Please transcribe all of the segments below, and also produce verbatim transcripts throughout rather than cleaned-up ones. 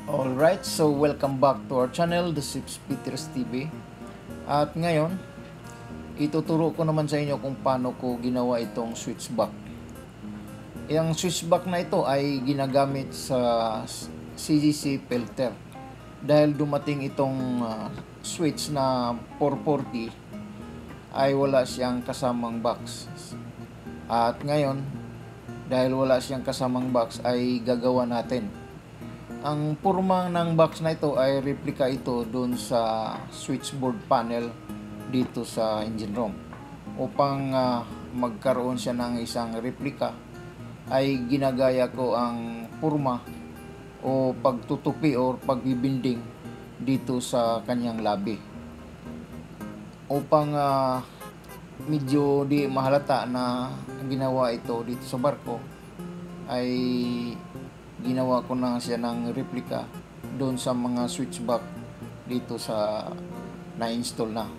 Alright, so welcome back to our channel, The Six Peters T V. At ngayon, ituturo ko naman sa inyo kung paano ko ginawa itong switchback. Yung switchback na ito ay ginagamit sa C G C filter. Dahil dumating itong uh, switch na four forty, ay wala siyang kasamang box. At ngayon, dahil wala siyang kasamang box, ay gagawa natin. Ang purma ng box na ito ay replica ito doon sa switchboard panel dito sa engine room. Upang uh, magkaroon siya ng isang replica, ay ginagaya ko ang purma o pagtutupi o pagbibinding dito sa kanyang labi. Upang uh, medyo di mahalata na ginawa ito dito sa barko, ay ginawa ko na siya ng replica doon sa mga switchback dito sa na-install na.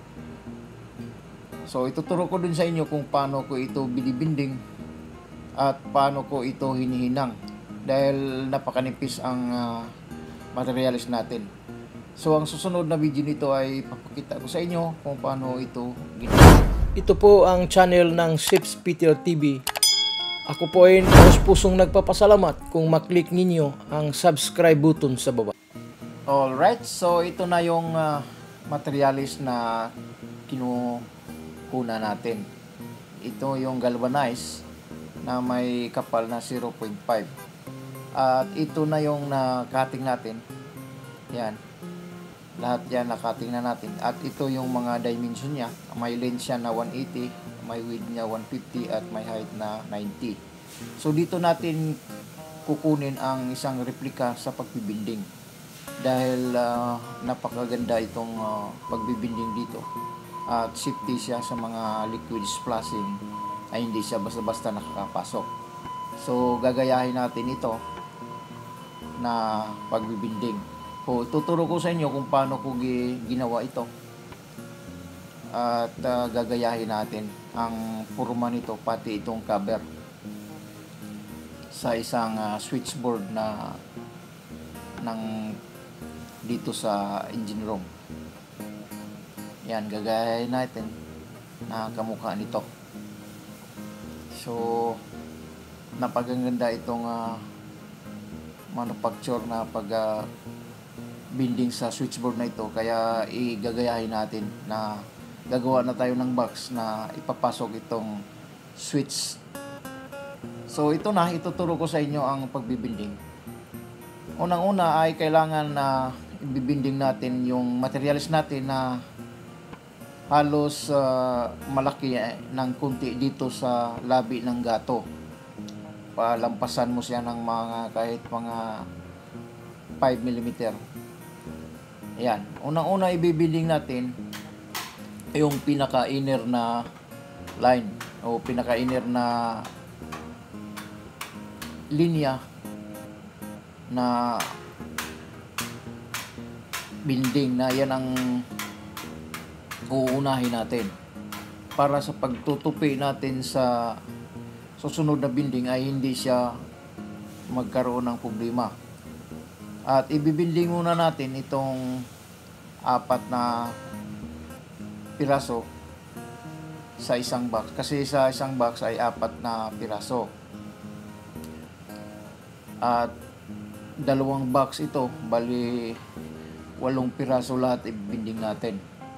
So ituturo ko dun sa inyo kung paano ko ito binibinding at paano ko ito hinihinang dahil napakanipis ang uh, materials natin. So ang susunod na video nito ay papakita ko sa inyo kung paano ito ginawa. Ito po ang channel ng Six Peter T V. Ako po ay pusong nagpapasalamat kung maklik ninyo ang subscribe button sa baba. Alright, so ito na yung uh, materialis na kinukuha natin. Ito yung galvanized na may kapal na zero point five. At ito na yung na-cutting natin. Yan. Lahat yan na-cutting na natin. At ito yung mga dimension niya. May length siya na one eighty. May width niya one fifty at may height na ninety. So dito natin kukunin ang isang replica sa pagbibinding. Dahil uh, napakaganda itong uh, pagbibinding dito. At safety siya sa mga liquid splashing ay hindi siya basta-basta nakakapasok. So gagayahin natin ito na pagbibinding. So tuturo ko sa inyo kung paano ko ginawa ito. At uh, gagayahin natin ang purma nito pati itong cover sa isang uh, switchboard na ng dito sa engine room. Yan, gagayahin natin na kamukha nito. So napaganda itong uh, manufacture na pag uh, binding sa switchboard na ito, kaya igagayahin natin na gagawa na tayo ng box na ipapasok itong switch. So ito na, ituturo ko sa inyo ang pagbibinding. Unang-una ay kailangan na ibibinding natin yung materials natin na halos uh, malaki eh, ng kunti dito sa labi ng gato. Palampasan mo siya ng mga kahit mga five millimeter. Ayan, unang-una ibibinding natin yung pinaka-inner na line o pinaka-inner na linya na binding na yan ang uunahin natin para sa pagtutupi natin sa susunod na binding ay hindi siya magkaroon ng problema. At ibibinding muna natin itong apat na piraso sa isang box, kasi sa isang box ay apat na piraso at dalawang box ito, bali walong piraso lahat ibibinding natin.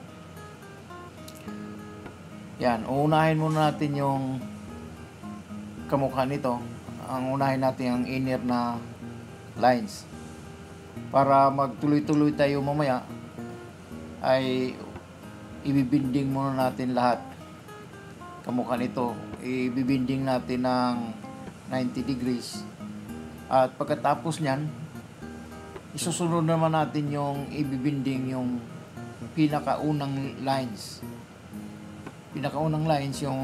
Yan, uunahin muna natin yung kamukha nito. Ang unahin natin ang inner na lines para magtuloy-tuloy tayo mamaya ay ibibinding muna natin lahat. Kamukha nito, ibibinding natin ng ninety degrees. At pagkatapos niyan, isusunod naman natin yung ibibinding yung pinakaunang lines. Pinakaunang lines yung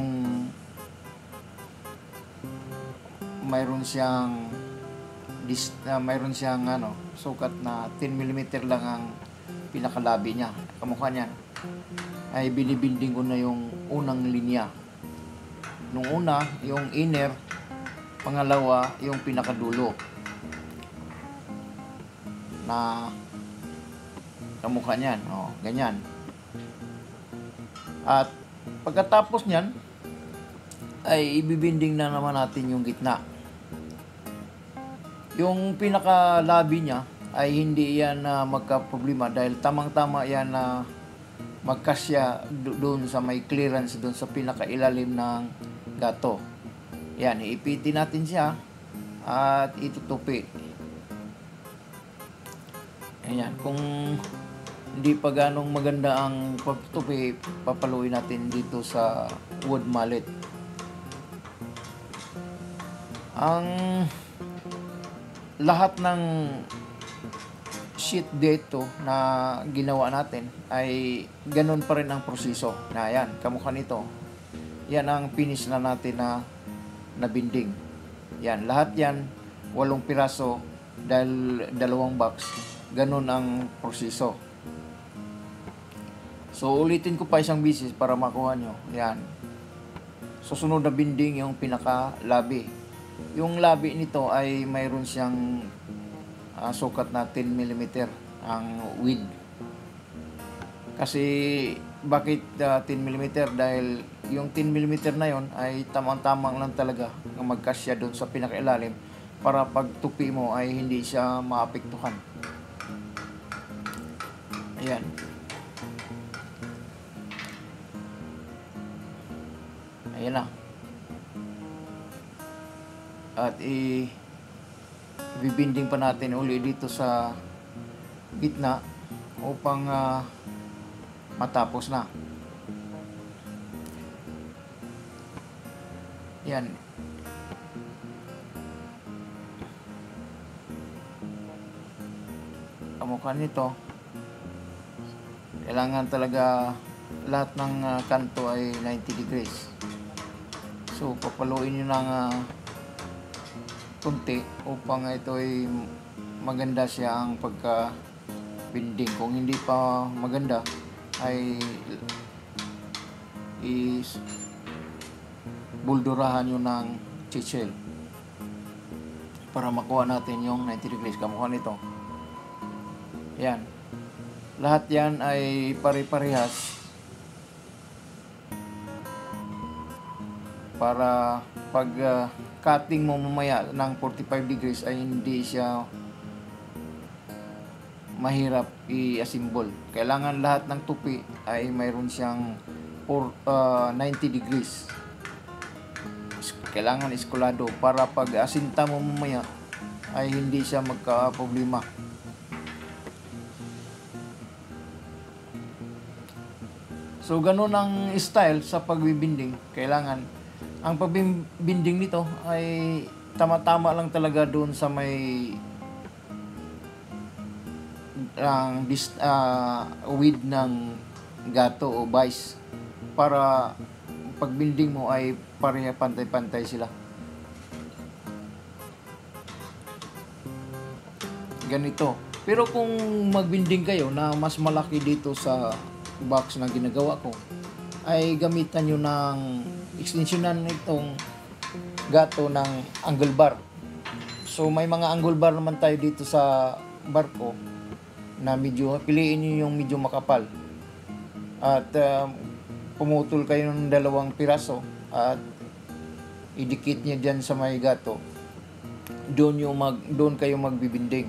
mayroon siyang dis, uh, mayroon siyang ano, sukat na ten millimeter lang ang pinakalabi niya. Kamukha niyan ay binibinding ko na yung unang linya. Nung una, yung inner, pangalawa, yung pinakadulo. na kamukha niyan. O, ganyan. At pagkatapos niyan, ay ibibinding na naman natin yung gitna. Yung pinaka-labi niya ay hindi yan na uh, magka-problema dahil tamang-tama yan na uh, magkasya doon sa may clearance doon sa pinaka-ilalim ng gato. Yan, iipitin natin siya at itutupi. Ayan, kung hindi pa ganong maganda ang pagtupi, papaluin natin dito sa wood mallet. Ang lahat ng sheet dito na ginawa natin ay ganun pa rin ang proseso. Na yan, kamukha nito. Yan ang finish na natin na nabinding. Yan, lahat yan, walong piraso dahil dalawang box. Ganun ang proseso. So, ulitin ko pa isang bisis para makuha nyo. Yan. Susunod na binding yung pinaka-labi. Yung labi nito ay mayroon siyang uh, sukat na ten millimeter ang width. Kasi bakit uh, ten millimeter? Dahil yung ten millimeter na yon ay tamang-tamang lang talaga na magkasya doon sa pinakailalim para pag tupi mo ay hindi siya maapektuhan. Ayan. Ayan na. At i bibinding pa natin uli dito sa gitna upang uh, matapos na. Yan. Kamukha nito. Kailangan talaga lahat ng uh, kanto ay ninety degrees. So papaluin nyo ng uh, kunti upang ito ay maganda siya ang pagka-binding. Kung hindi pa maganda ay is buldurahan nyo ng chichel para makuha natin yung ninety degrees. Kamukha nito. Yan. Lahat yan ay pare-parehas para pag uh, cutting mo mamaya ng forty-five degrees ay hindi siya mahirap i-assemble. Kailangan lahat ng tupi ay mayroon siyang for, uh, ninety degrees. Kailangan iskulado para pag asinta mo mamaya ay hindi siya magka-problema. So ganun ang style sa pagbibinding. Kailangan ang pagbibinding nito ay tama-tama lang talaga doon sa may ang uh, uh, width ng gato o vice para pagbinding mo ay pareha pantay-pantay sila. Ganito. Pero kung magbinding kayo na mas malaki dito sa box na ginagawa ko, ay gamitan nyo ng extensionan nitong gato ng angle bar. So may mga angle bar naman tayo dito sa barko na medyo, piliin nyo yung medyo makapal. At uh, pumutol kayo ng dalawang piraso at idikit nyo dyan sa may gato. Doon, yung mag, doon kayo magbibinding.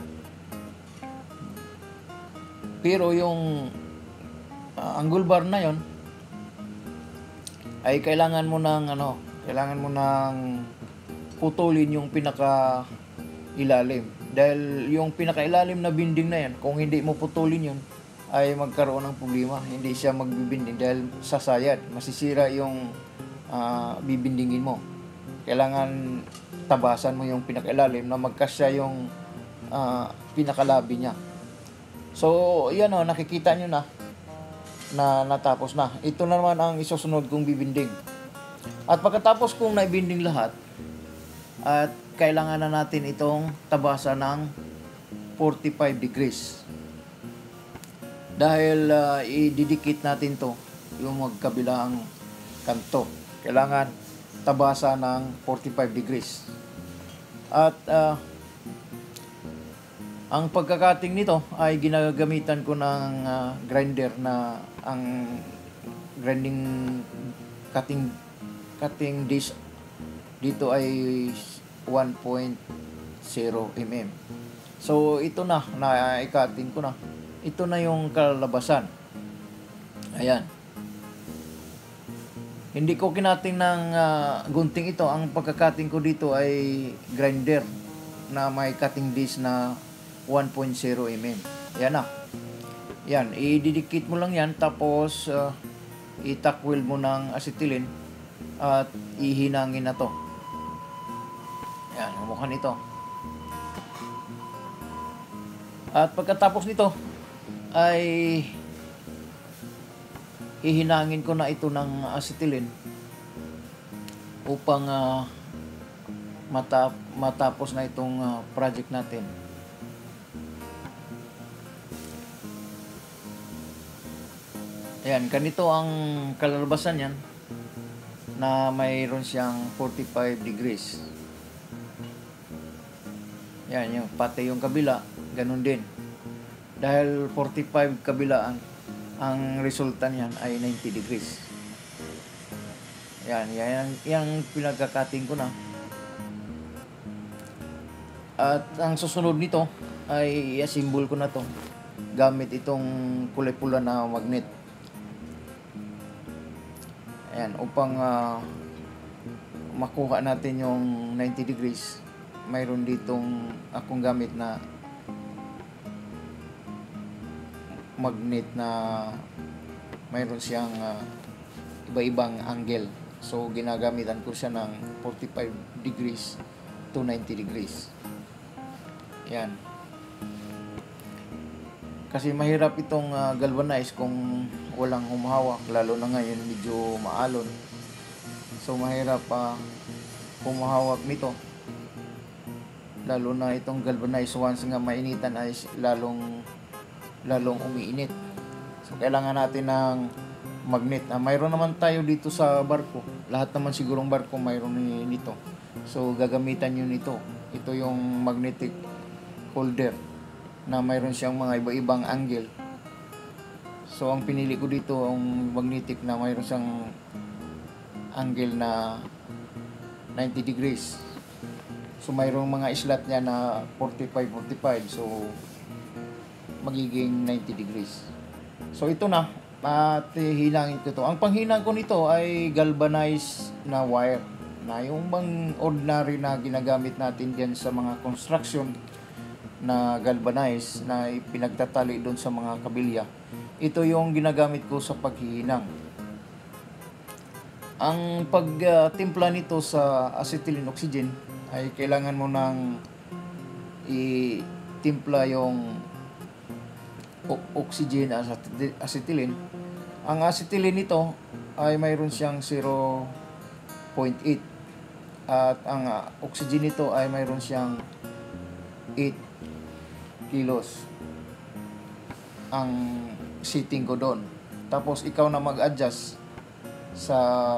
Pero yung uh, angle bar na yon ay kailangan mo ng ano, kailangan mo ng putulin yung pinaka ilalim. Dahil yung pinaka ilalim na binding na yan, kung hindi mo putulin yun, ay magkaroon ng problema. Hindi siya magbibinding dahil sasayad. Masisira yung uh, bibindingin mo. Kailangan tabasan mo yung pinaka ilalim na magkasya yung uh, pinakalabi niya. So, yan o, nakikita nyo na na natapos na. Ito na naman ang isusunod kong bibinding. At pagkatapos kong naibinding lahat, at kailangan na natin itong tabasa ng forty-five degrees. Dahil uh, ididikit natin to yung magkabilang kanto. Kailangan tabasa ng forty-five degrees. At uh, Ang pagkakating nito ay ginagamitan ko ng uh, grinder na ang grinding cutting cutting disc dito ay one point zero millimeter. So ito na, na-cutting ko na. Ito na yung kalabasan. Ayan. Hindi ko kinating ng uh, gunting ito. Ang pagkakating ko dito ay grinder na may cutting disc na one point zero millimeter. Yan na. Yan, ididikit mo lang yan, tapos uh, itakwil mo ng acetylene at ihinangin na to. Yan, mukha nito. At pagkatapos nito ay ihinangin ko na ito ng acetylene upang uh, matap matapos na itong uh, project natin. Ayan, ganito ang kalalabasan yan na mayroon siyang forty-five degrees. Yan, yung pati yung kabila, ganun din. Dahil forty-five kabilaan, ang resulta niyan ay ninety degrees. Yan, yan, yung pinagkakating ko na. At ang susunod nito ay i-assemble ko na to gamit itong kulay pula na magnet. Ayan, upang uh, makuha natin yung ninety degrees, mayroon ditong akong gamit na magnet na mayroon siyang uh, iba-ibang angle. So ginagamitan ko siya ng forty-five degrees to ninety degrees. Yan. Kasi mahirap itong uh, galvanize kung walang humahawak, lalo na ngayon medyo maalon. So mahirap pa uh, humahawak nito. Lalo na itong galvanize, once nga mainitan ay lalong lalong umiinit. So kailangan natin ng magnet. Ah, mayroon naman tayo dito sa barko. Lahat naman sigurong barko mayroon nito. So gagamitan nyo nito. Ito yung magnetic holder na mayroon siyang mga iba-ibang angle. So ang pinili ko dito ang magnetic na mayroon siyang angle na ninety degrees. So mayroong mga slot niya na forty-five forty-five. So magiging ninety degrees. So ito na, at hinangin ko to. Ang panghinang ko nito ay galvanized na wire, na yung bang ordinary na ginagamit natin diyan sa mga construction na galvanized na pinagtatali doon sa mga kabilya. Ito yung ginagamit ko sa paghihinang. Ang pagtimpla uh, nito sa acetylene oxygen ay kailangan mo nang i-timpla yung oxygen at acetylene. Ang acetylene nito ay mayroon siyang zero point eight at ang uh, oxygen nito ay mayroon siyang eight kilos ang setting ko doon. Tapos ikaw na mag-adjust sa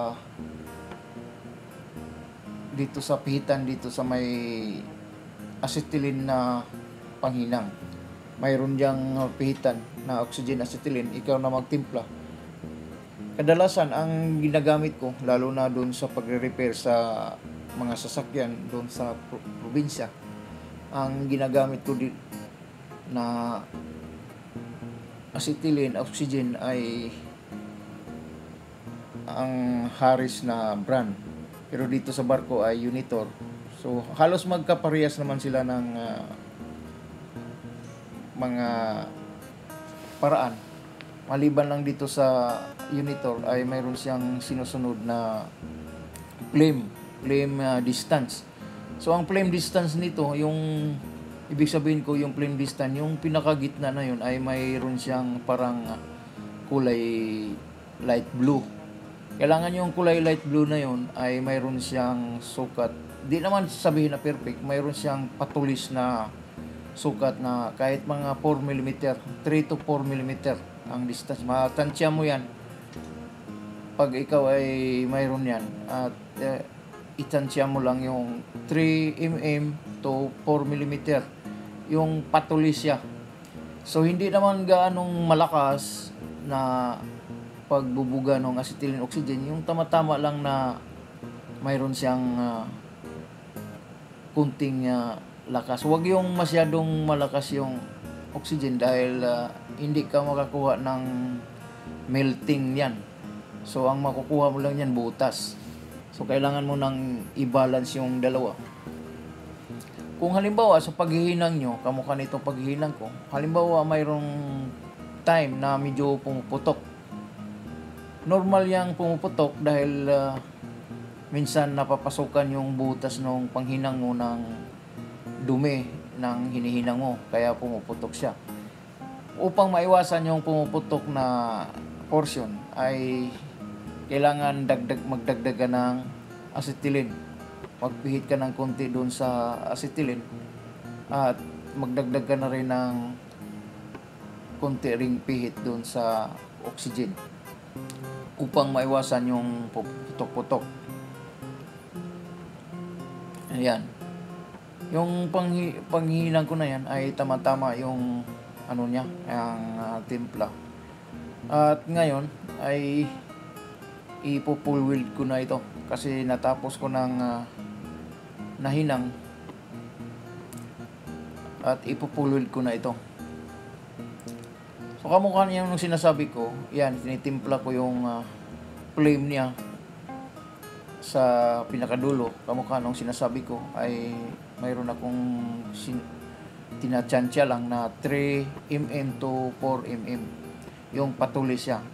dito sa pihitan dito sa may acetylene na panghinang. Mayroon diyang pihitan na oxygen acetylene, ikaw na magtimpla. Kadalasan ang ginagamit ko, lalo na doon sa pagre-repair sa mga sasakyan doon sa pro- probinsya, ang ginagamit ko di- na acetylene oxygen ay ang Harris na brand. Pero dito sa barko ay Unitor. So halos magkaparehas naman sila ng uh, mga paraan. Maliban lang dito sa Unitor ay mayroon siyang sinusunod na flame, flame uh, distance. So ang flame distance nito, yung ibig sabihin ko yung flame distance, yung pinakagitna na yun ay mayroon siyang parang uh, kulay light blue. Kailangan yung kulay light blue na yun ay mayroon siyang sukat. Di naman sabihin na perfect, mayroon siyang patulis na sukat na kahit mga four millimeter, three to four millimeter ang distance. Matansya mo yan pag ikaw ay mayroon yan. At uh, itansya mo lang yung three millimeter to four millimeter yung patulis siya. So hindi naman gaanong malakas na pagbubuga ng acetylene oxygen, yung tama-tama lang na mayroon siyang uh, kunting uh, lakas. Huwag yung masyadong malakas yung oxygen dahil uh, hindi ka makakuha ng melting yan. So ang makukuha mo lang yan butas. So kailangan mo nang i-balance yung dalawa. Kung halimbawa sa paghihinang nyo, kamukha nitong paghihinang ko, halimbawa mayroong time na medyo pumuputok. Normal yang pumuputok dahil uh, minsan napapasukan yung butas ng panghinang mo ng dumi ng hinihinang mo, kaya pumuputok siya. Upang maiwasan yung pumuputok na portion ay kailangan dagdag magdagdag ka ng acetylene. Magpihit ka ng konti doon sa acetylene at magdagdag ka na rin ng konti ring pihit doon sa oxygen upang maiwasan yung putok-putok. Ayan. Yung panghi panghihinang ko na yan ay tama-tama yung ano niya, ang uh, timpla. At ngayon ay ipo-full weld ko na ito kasi natapos ko ng uh, nahinang at ipo-full weld ko na ito. So kamukha niya yung sinasabi ko, yan, tinitimpla ko yung uh, flame niya sa pinakadulo. Kamukha nung sinasabi ko ay mayroon akong sin- tinatsansya lang na three millimeters to four millimeters yung patulis siya.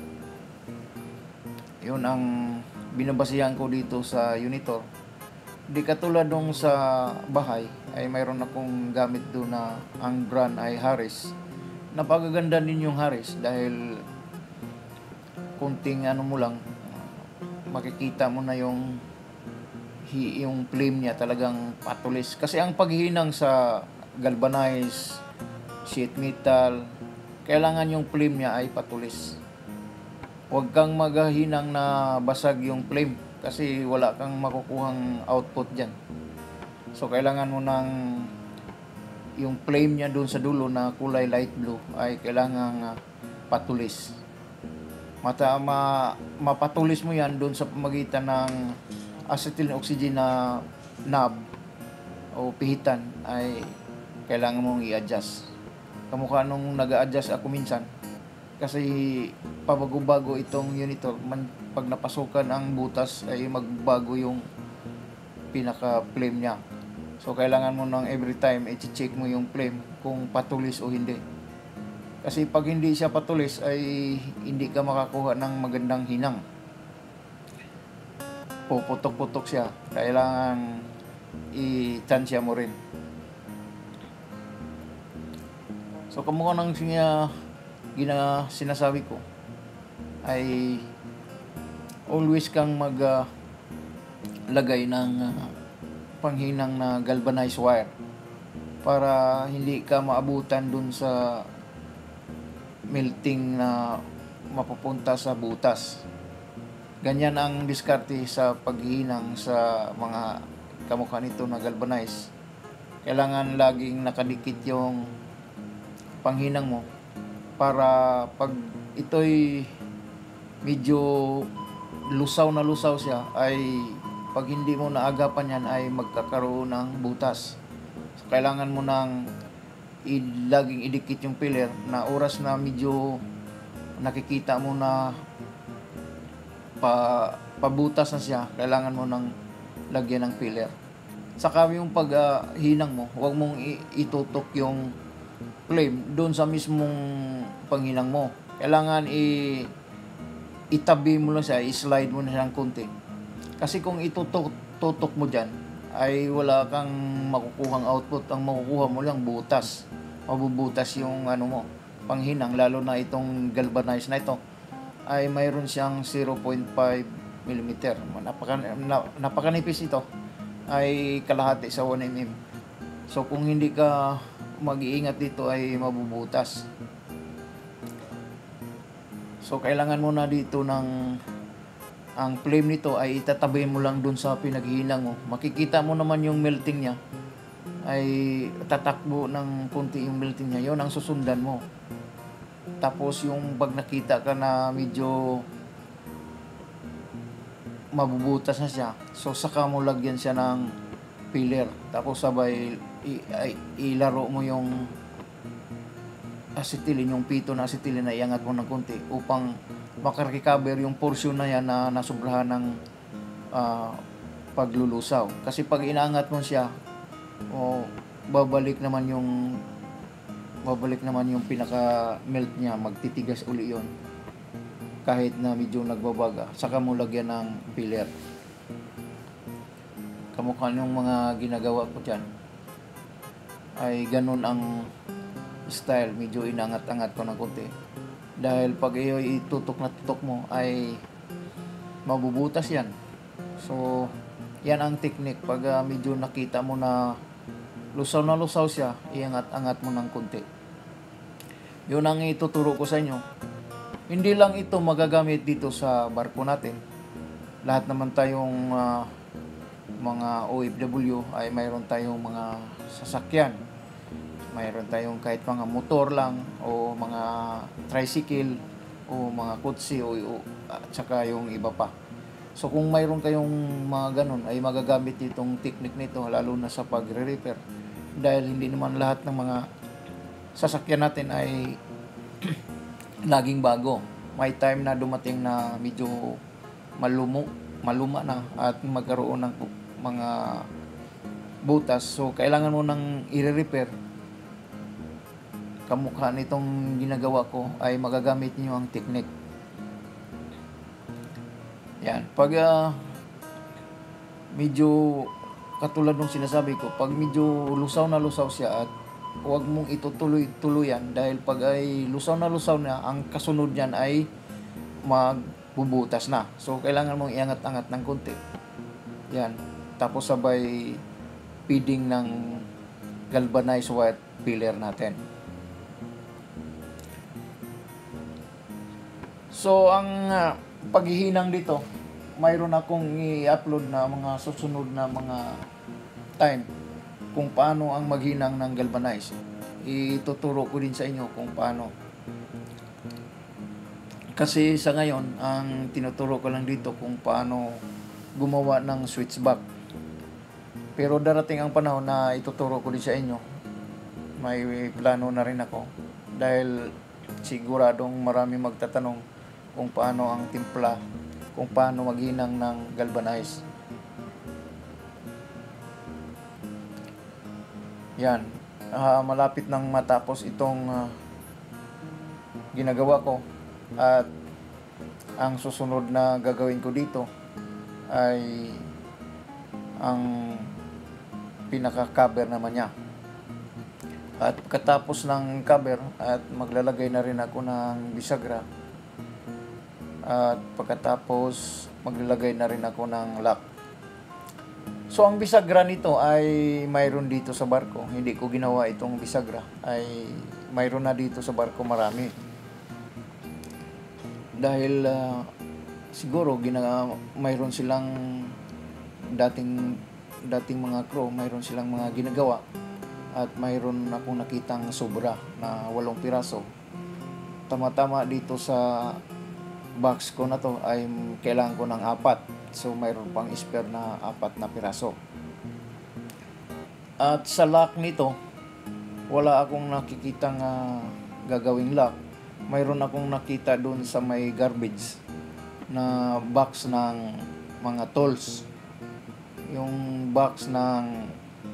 Yun ang binabasihan ko dito sa unitor. Di katulad nung sa bahay ay mayroon akong gamit doon na ang brand ay Harris. Napakaganda din yung Harris dahil kunting ano mo lang, makikita mo na yung yung flame niya talagang patulis. Kasi ang paghinang sa galvanized sheet metal, kailangan yung flame niya ay patulis. Huwag kang maghahinang na basag yung flame kasi wala kang makukuhang output dyan. So kailangan mo ng yung flame niya doon sa dulo na kulay light blue ay kailangan uh, patulis. Mata, ma, mapatulis mo yan doon sa pamagitan ng acetylene oxygen na knob o pihitan ay kailangan mong i-adjust. Kamukha nung nag-a-adjust ako minsan kasi pabago-bago itong unitor, man, pag napasukan ang butas ay magbago yung pinaka flame niya. So kailangan mo nang every time i-check mo yung flame kung patulis o hindi. Kasi pag hindi siya patulis ay hindi ka makakuha ng magandang hinang. Puputok-putok siya. Kailangan i-tansya mo rin. So kamukha nang siya gina sinasabi ko ay always kang mag uh, lagay ng uh, panghinang na galvanized wire para hindi ka maabutan dun sa melting na mapupunta sa butas. Ganyan ang diskarte sa paghihinang sa mga kamukha nito na galvanized. Kailangan laging nakadikit yung panghinang mo para pag ito'y medyo lusaw na lusaw siya ay pag hindi mo naagapan yan ay magkakaroon ng butas. So, kailangan mo nang i- laging idikit yung pillar na oras na medyo nakikita mo na pa, pabutas na siya, kailangan mo nang lagyan ng pillar. Saka yung paghinang uh, mo, huwag mong i- itutok yung flame doon sa mismong panghinang mo. Kailangan i- itabi mo lang siya, i-slide mo na siya ng konti. Kasi kung itutok tutok mo dyan, ay wala kang makukuhang output. Ang makukuha mo lang butas. Mabubutas yung ano mo, panghinang, lalo na itong galvanized na ito ay mayroon siyang zero point five millimeter. Napaka, na, napakanipis ito, ay kalahati sa one millimeter. So kung hindi ka mag-iingat dito ay mabubutas. So kailangan mo na dito ng ang flame nito ay itatabi mo lang dun sa pinaghihinang mo. Makikita mo naman yung melting niya ay tatakbo ng konti yung melting niya, yun ang susundan mo. Tapos yung pag nakita ka na medyo mabubutas na siya, so saka mo lagyan siya ng filler. Tapos sabay i- i- ilaro mo yung acetylene, yung pito na acetylene na iangat mo ng konti upang makarecover yung portion na yan na nasubrahan ng uh, paglulusaw. Kasi pag inaangat mo siya, o babalik naman yung babalik naman yung pinaka melt niya, magtitigas uli yon kahit na medyo nagbabaga. Saka mo lagyan ng filler. Kamukha yung mga ginagawa ko dyan ay ganun ang style, medyo inangat-angat ko ng konti. Dahil pag iyo itutok na tutok mo ay mabubutas yan. So yan ang technique. Pag uh, medyo nakita mo na lusaw na lusaw siya, iangat-angat mo ng konti. Yun ang ituturo ko sa inyo. Hindi lang ito magagamit dito sa barko natin. Lahat naman tayong uh, mga O F W ay mayroon tayong mga sasakyan. Mayroon tayong kahit mga motor lang o mga tricycle o mga kotse o, o at saka yung iba pa. So kung mayroon kayong mga ganun ay magagamit itong technique nito, lalo na sa pagre-repair. Dahil hindi naman lahat ng mga sasakyan natin ay laging bago. May time na dumating na medyo malumo, maluma na at magkaroon ng mga butas. So kailangan mo nang i-repair. Kamukha nitong ginagawa ko ay magagamit niyo ang technique. Yan. Pag uh, medyo katulad ng sinasabi ko, pag medyo lusaw na lusaw siya at huwag mong itutuloy-tuluyan dahil pag ay lusaw na lusaw na, ang kasunod niyan ay magbubutas na. So, kailangan mong iangat-angat ng konti. Yan. Tapos sabay feeding ng galvanized wire filler natin. So, ang uh, paghihinang dito, mayroon akong i-upload na mga susunod na mga time kung paano ang maghinang ng galvanized. Ituturo ko din sa inyo kung paano. Kasi sa ngayon, ang tinuturo ko lang dito kung paano gumawa ng switchback. Pero darating ang panahon na ituturo ko din sa inyo. May plano na rin ako. Dahil siguradong marami magtatanong kung paano ang timpla, kung paano maghinang ng galvanized. Yan. Uh, malapit nang matapos itong uh, ginagawa ko. At ang susunod na gagawin ko dito ay ang pinaka-cover naman niya. At pagkatapos ng cover at maglalagay na rin ako ng bisagra. At pagkatapos maglalagay na rin ako ng lock. So ang bisagra nito ay mayroon dito sa barko. Hindi ko ginawa itong bisagra. Ay mayroon na dito sa barko marami. Dahil uh, siguro gina mayroon silang dating dating mga crew, mayroon silang mga ginagawa. At mayroon akong nakitang sobra na walong piraso. Tama-tama dito sa box ko na to ay kailangan ko ng apat. So mayroon pang spare na apat na piraso. At sa lock nito, wala akong nakikitang uh, gagawing lock. Mayroon akong nakita doon sa may garbage na box ng mga tools. Yung box ng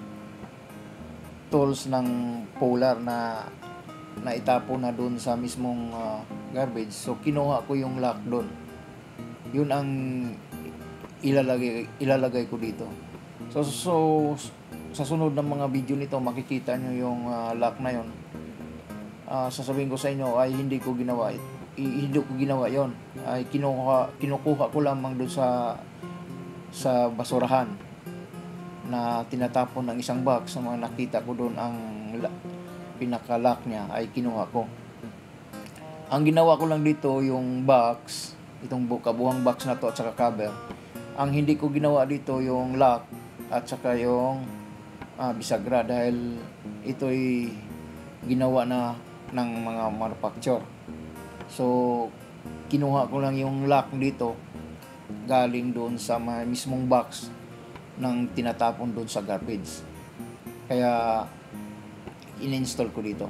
tools ng polar na naitapo na doon sa mismong uh, garbage. So kinuha ko yung lock doon. Yun ang ilalagay ilalagay ko dito. So so sa sunod ng mga video nito makikita nyo yung uh, lock na yon. Uh, sasabihin ko sa inyo ay hindi ko ginawa I, hindi ko ginawa yon. Ay kinuha kinukuha ko lamang doon sa sa basurahan na tinatapon ng isang box. Sa mga nakita ko doon ang pinaka-lock niya ay kinuha ko. Ang ginawa ko lang dito yung box, itong kabuhang box na to at saka cover. Ang hindi ko ginawa dito yung lock at saka yung ah, bisagra dahil ito'y ginawa na ng mga manufacturer. So kinuha ko lang yung lock dito galing doon sa may mismong box ng tinatapon doon sa garbage. Kaya in-install ko dito.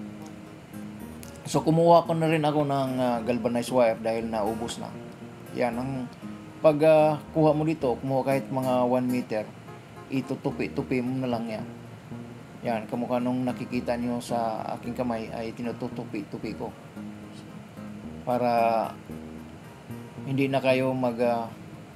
So kumuha ko na rin ako ng uh, galvanized wire dahil naubos na. Yan, ang pag uh, kuha mo dito, kumuha kahit mga one meter, itutupi-tupi mo na lang yan. Yan, kamukha nung nakikita nyo sa aking kamay ay tinututupi-tupi ko. Para hindi na kayo mag uh,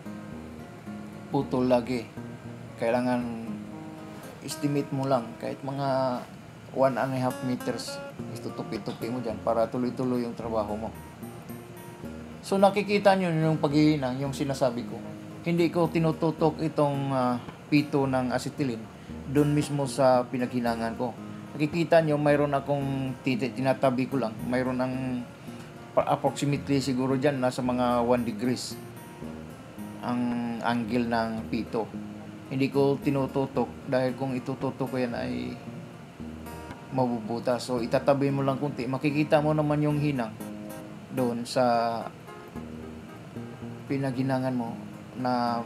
putol lagi. Kailangan estimate mo lang kahit mga one and a half meters, itutupi-tupi mo dyan para tuloy-tuloy yung trabaho mo. So nakikita nyo yung paghihinang, yung sinasabi ko. Hindi ko tinututok itong uh, pito ng acetylene doon mismo sa pinaghinangan ko. Nakikita nyo, mayroon akong tinatabi ko lang. Mayroon ng approximately siguro dyan nasa mga one degrees ang angle ng pito. Hindi ko tinututok dahil kung itututok ko yan ay mabubuta. So itatabi mo lang kunti, makikita mo naman yung hinang doon sa pinaghinangan mo na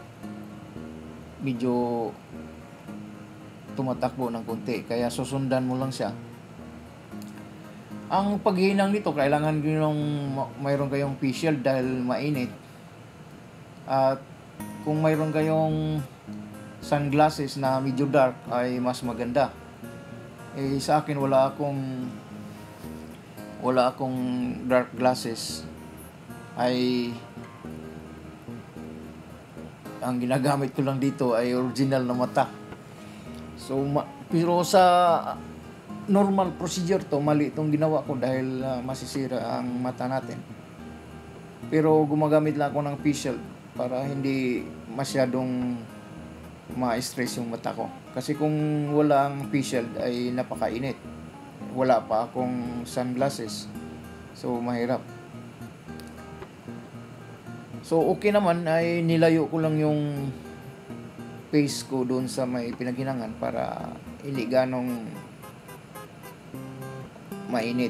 medyo tumatakbo ng kunti, kaya susundan mo lang siya. Ang paghinang nito, kailangan yung mayroon kayong face shield dahil mainit, at kung mayroon kayong sunglasses na medyo dark ay mas maganda. Eh, sa akin wala akong wala akong dark glasses, ay ang ginagamit ko lang dito ay original na mata. So ma- pero sa normal procedure to, mali itong ginawa ko dahil uh, masisira ang mata natin. Pero gumagamit lang ako ng face shield para hindi masyadong ma-stress yung mata ko. Kasi kung walang face shield ay napakainit. Wala pa akong sunglasses. So mahirap. So okay naman, ay nilayo ko lang yung face ko doon sa may pinaghinangan para hindi ganong mainit.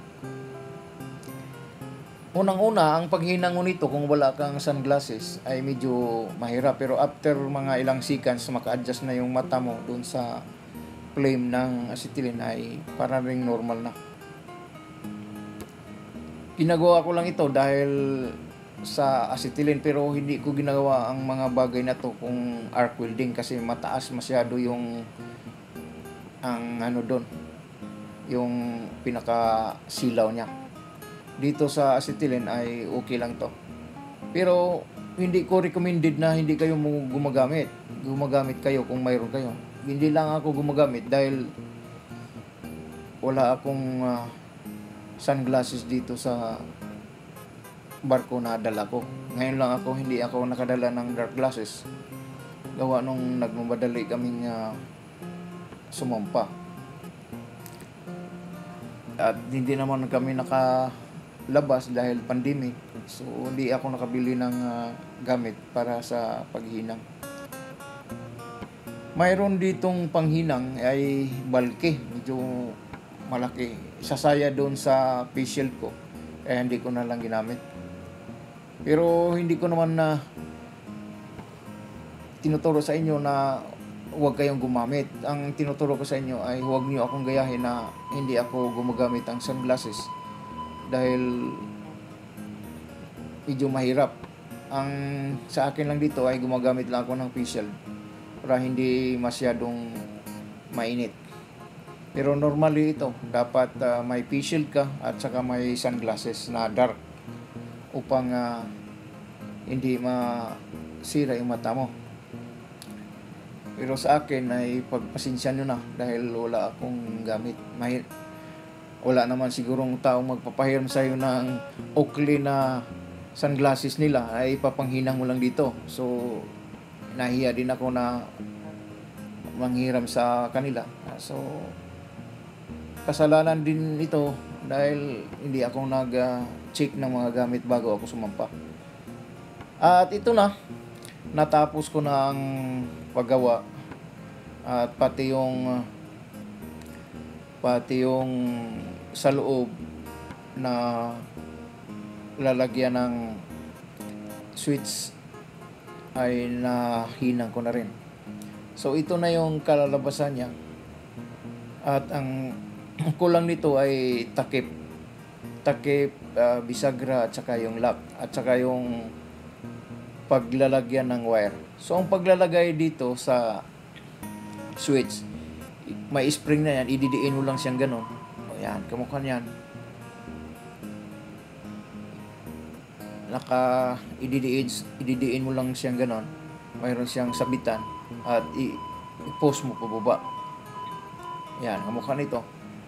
Unang-una, ang paghinang mo nito kung wala kang sunglasses ay medyo mahirap, pero after mga ilang seconds maka-adjust na yung mata mo doon sa flame ng acetylene ay para ring normal na. Ginagawa ko lang ito dahil sa acetylene, pero hindi ko ginagawa ang mga bagay na to kung arc welding kasi mataas masyado yung ang ano doon, yung pinaka silaw niya. Dito sa acetylene ay okay lang to. Pero hindi ko recommended na hindi kayo gumagamit. Gumagamit kayo kung mayroon kayo. Hindi lang ako gumagamit dahil wala akong uh, sunglasses dito sa barko na dala ko. Ngayon lang ako, hindi ako nakadala ng dark glasses. Gawa nung nagmamadali kaming uh, sumampa. At hindi naman kami naka labas dahil pandemic. So hindi ako nakabili ng uh, gamit para sa paghinang. Mayroon ditong panghinang ay bulky, medyo malaki. Sasaya doon sa face shield ko, kaya hindi ko na lang ginamit. Pero hindi ko naman na tinuturo sa inyo na huwag kayong gumamit. Ang tinuturo ko sa inyo ay huwag niyo akong gayahin na hindi ako gumagamit ng sunglasses dahil medyo mahirap. Ang sa akin lang dito ay gumagamit lang ako ng face shield para hindi masyadong mainit. Pero normally ito, dapat uh, may face shield ka at saka may sunglasses na dark upang uh, hindi masira yung mata mo. Pero sa akin ay pagpasensya nyo na dahil wala akong gamit. May wala naman sigurong taong magpapahiram sa iyo ng Oakley na sunglasses nila ay papanghinang mo lang dito. So nahiya din ako na manghiram sa kanila. So kasalanan din ito dahil hindi ako nag-check ng mga gamit bago ako sumampa. At ito na, natapos ko na ang paggawa. At pati yung pati yung sa loob na lalagyan ng switch ay nahinang ko na rin. So ito na yung kalalabasan niya. At ang kulang nito ay takip. Takip, uh, bisagra at saka yung lock at saka yung paglalagyan ng wire. So ang paglalagay dito sa switch, may spring na yan, ididiin mo lang siyang ganon. O yan, kamukha niyan. Naka ididiin, ididiin mo lang siyang ganon. Mayroon siyang sabitan at i-post mo pababa. Yan, kamukha nito.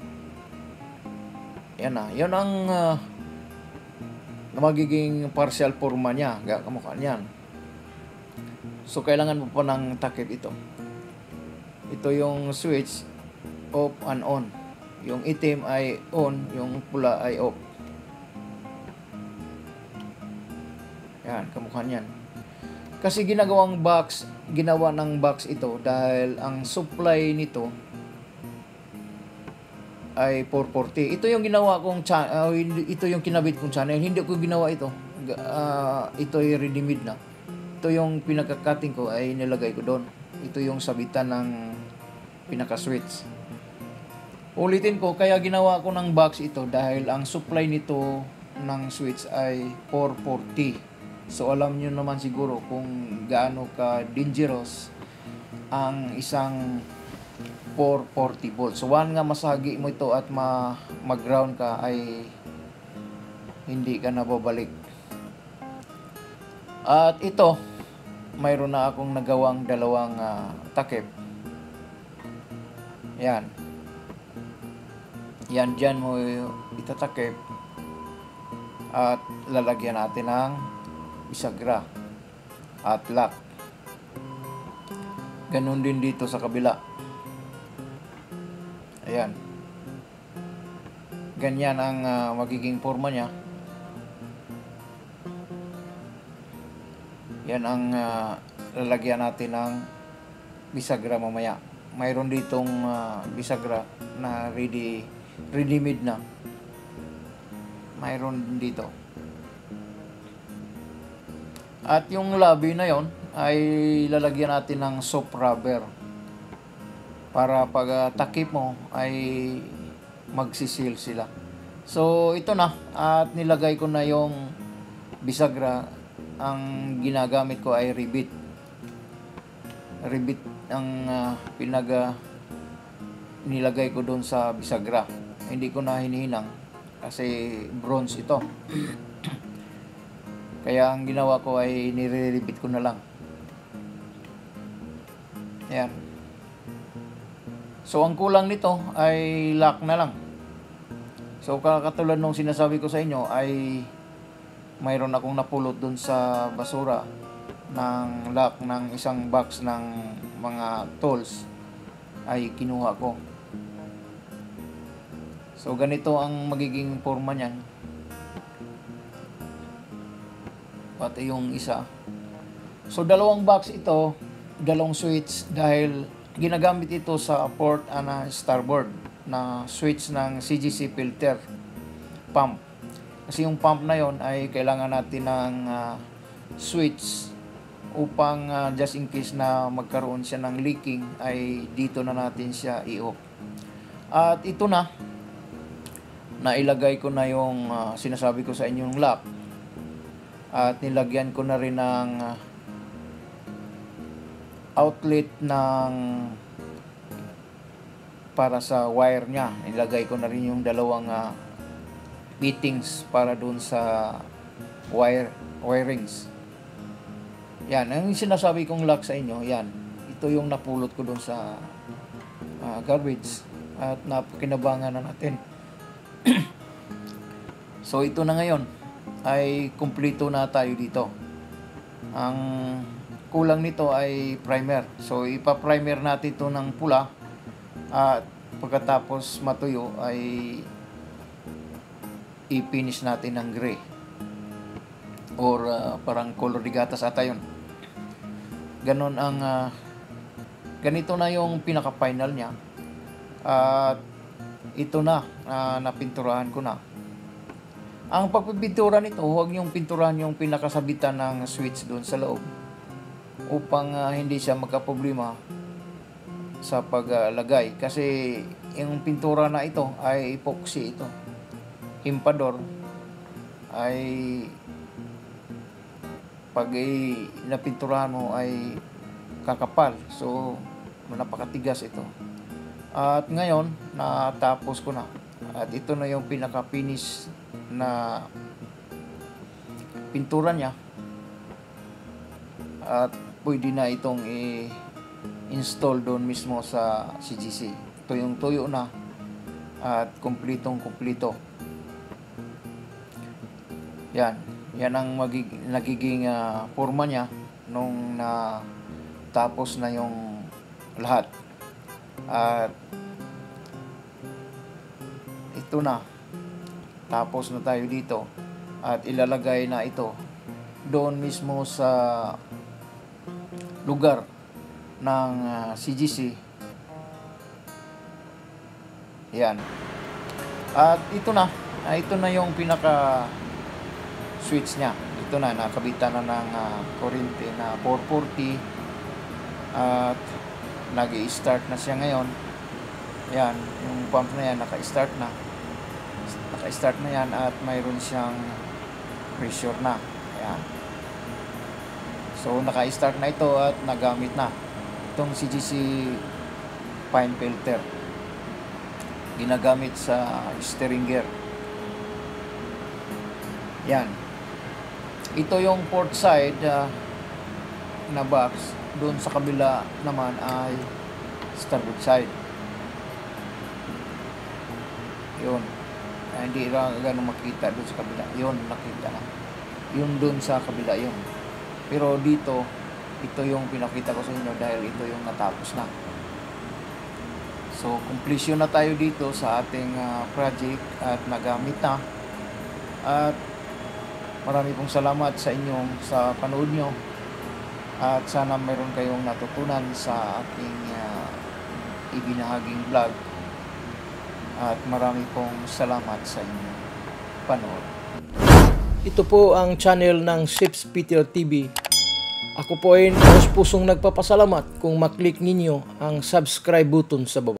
Yan na. Yan ang uh, magiging partial forma niya. Kamukha niyan. So, kailangan mo pa ng takip ito. Ito yung switch, off and on. Yung itim ay on, yung pula ay off. Yan, kamukha niyan. Kasi ginagawang box, ginawa ng box ito dahil ang supply nito ay four forty. Ito yung ginawa kong uh, ito yung kinabit kong channel. Hindi ko ginawa ito. Uh, ito ay ready-made na. Ito yung pinaka-cutting ko ay nilagay ko doon. Ito yung sabitan ng pinaka-switch. Ulitin ko, kaya ginawa ko ng box ito dahil ang supply nito ng switch ay four forty. So alam niyo naman siguro kung gaano ka dangerous ang isang four forty volts. So one nga masagi mo ito at ma mag-ground ka ay hindi ka nababalik. At ito, mayroon na akong nagawang dalawang uh, takip. Yan. Yan dyan mo itatakip. At lalagyan natin ng bisagra at lock. Ganun din dito sa kabila. Ayan. Ganyan ang uh, magiging forma niya. Yan ang uh, lalagyan natin ng bisagra mamaya. Mayroon ditong uh, bisagra na ready ready-made na. Mayroon dito. At yung labi na yon ay lalagyan natin ng soft rubber para pag uh, takip mo ay magsisil sila. So ito na, at nilagay ko na yung bisagra. Ang ginagamit ko ay rivet. Rivet ang uh, pinaga nilagay ko doon sa bisagra. Hindi ko na hinihinang kasi bronze ito. Kaya ang ginawa ko ay nire-repeat ko na lang. Ayan. So ang kulang nito ay lock na lang. So katulad nung sinasabi ko sa inyo ay mayroon akong napulot dun sa basura ng lock ng isang box ng mga tools ay kinuha ko. So ganito ang magiging forma niyan. Pati yung isa. So dalawang box ito, dalawang switch dahil ginagamit ito sa port and uh, starboard na switch ng C G C filter pump. Kasi yung pump na yon ay kailangan natin ng uh, switch upang uh, just in case na magkaroon siya ng leaking ay dito na natin siya i-off. At ito na, nailagay ko na yung uh, sinasabi ko sa inyo yung lock. At nilagyan ko na rin ng uh, outlet ng para sa wire niya. Nilagay ko na rin yung dalawang uh, fittings para dun sa wire wirings. Yan, ang sinasabi kong lock sa inyo, yan. Ito yung napulot ko dun sa uh, garbage at napakinabangan na natin. So ito na ngayon ay kumpleto na tayo dito. Ang kulang nito ay primer. So ipa-primer natin ito ng pula at pagkatapos matuyo ay i-finish natin ng gray or uh, parang color de gatas ata yun. Ganon ang uh, ganito na yung pinaka-final niya. At ito na, uh, napinturahan ko na. Ang pagpipintura nito, huwag niyong pinturahan yung pinakasabitan ng switch doon sa loob upang uh, hindi siya magkaproblema sa paglagay. Kasi yung pintura na ito ay epoxy ito. Himpador ay pag ay napinturahan mo ay kakapal. So, napakatigas ito. At ngayon, natapos ko na. At ito na yung pinaka-finish na pintura niya. At pwede na itong i-install doon mismo sa C G C. Ito yung tuyo na at kumplitong kumplito. Yan. Yan ang magig- nagiging uh, forma niya nung na tapos na yung lahat. At ito na. Tapos na tayo dito. At ilalagay na ito doon mismo sa lugar ng uh, C G C. Yan. At ito na. Ah, ito na yung pinaka switch niya. Ito na. Nakabitan na ng uh, kuryente na four forty. At nag-i-start na siya ngayon. Yan. Yung pump na yan naka-start na. Naka-start na yan at mayroon siyang pressure na. Ayan. So, naka-start na ito at nagamit na. Itong C G C fine filter. Ginagamit sa steering gear. Yan. Ito yung port side uh, na box. Doon sa kabila naman ay starboard side. Yun. Ay, hindi lang ganun makita doon sa kabila. Yun, nakita na. Yun doon sa kabila yun. Pero dito, ito yung pinakita ko sa inyo dahil ito yung natapos na. So, completion na tayo dito sa ating uh, project at nagamit na. At marami pong salamat sa inyong sa panood nyo. At sana mayroon kayong natutunan sa aking uh, ibinahaging vlog. At marami pong salamat sa inyong panood. Ito po ang channel ng Sips Peter T V. Ako po ay nais pusong nagpapasalamat kung maklik ninyo ang subscribe button sa baba.